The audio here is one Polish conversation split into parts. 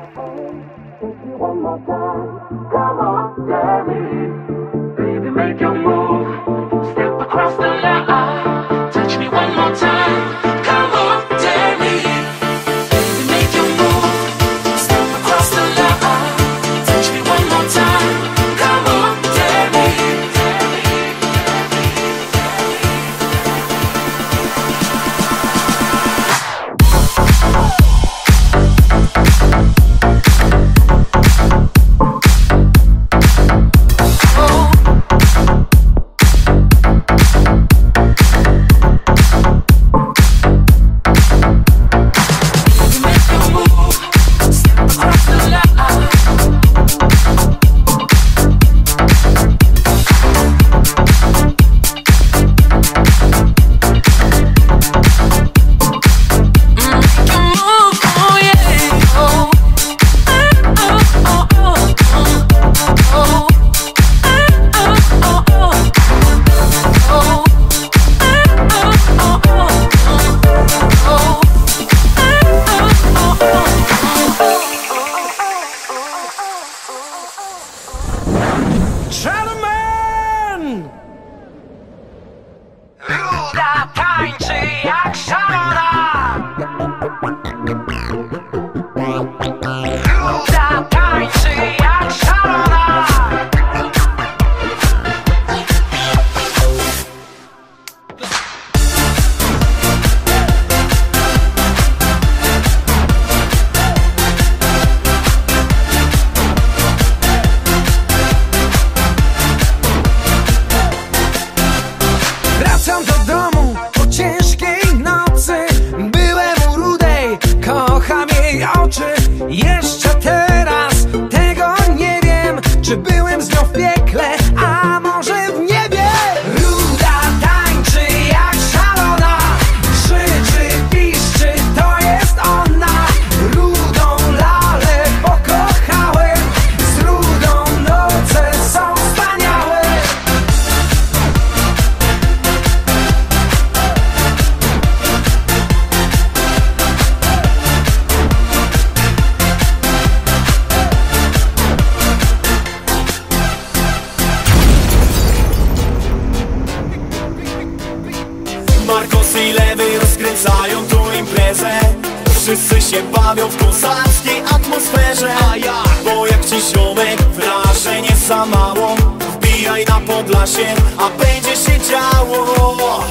Markosy i lewy rozkręcają tu imprezę. Wszyscy się bawią w kozackiej atmosferze. A ja, bo jak ci ziomek wrażenie za mało, wbijaj na Podlasie, a będzie się działo.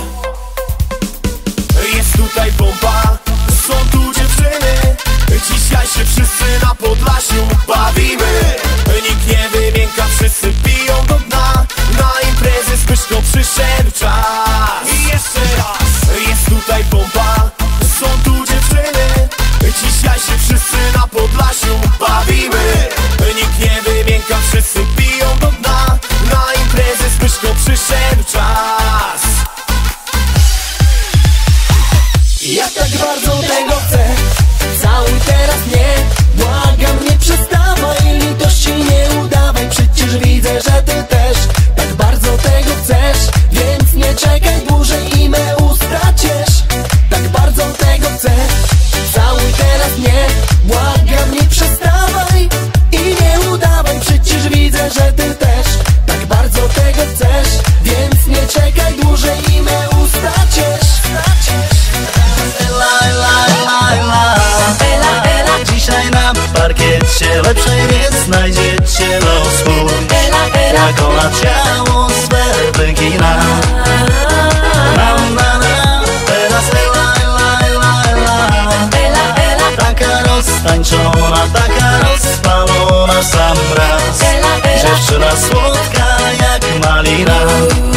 Jest tutaj pompa, są tu dziewczyny. Dzisiaj się wszyscy na Podlasiu bawimy. Nikt nie wymięka, wszyscy piją do dna. Na imprezę z pyszką przyszedł czas. I jeszcze raz. Jest tutaj pompa, są tu dziewczyny. Dzisiaj się wszyscy na Podlasiu bawimy. Nikt nie wymięka, wszyscy piją do dna. Na imprezę z pyszką przyszedł czas. Ja tak bardzo tego chcę, całuj teraz mnie. Błagam, nie przestawaj, litości nie udawaj. Przecież widzę, że ty też tak bardzo tego chcesz. Więc nie czekaj dłużej i me usta ciesz. Tak bardzo tego chcę, całuj teraz mnie. Błagam, nie przestawaj i nie udawaj. Przecież widzę, że ty też tak bardzo tego chcesz. Więc nie czekaj dłużej i me usta ciesz. Dzisiaj na parkiecie lepszej nie znajdziecie, no spójrz, jak ona ciało swe wygina. Teraz taka roztańczona, taka rozpalona sam raz. Dziewczyna słodka jak malina.